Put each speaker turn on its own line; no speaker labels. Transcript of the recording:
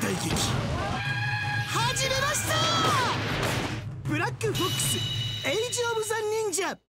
大劇始めました。ブラックフォックスエイジ・オブ・ザ・忍者。